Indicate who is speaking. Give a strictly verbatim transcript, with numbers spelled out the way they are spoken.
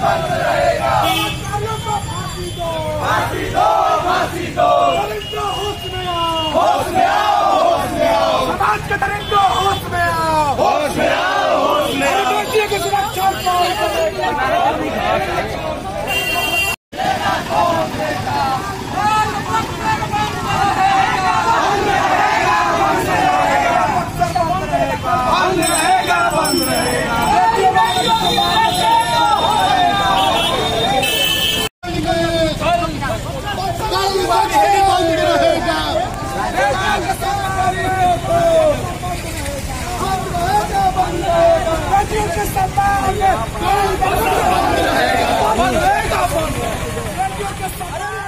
Speaker 1: बंद रहेगा। फांसी दो, फांसी दो। होश में आओ, होश में आओ, होश में आओ। समाज के दरिंदों होश में आओ, होश में आओ, होश में आओ। बेटियों की सुरक्षा के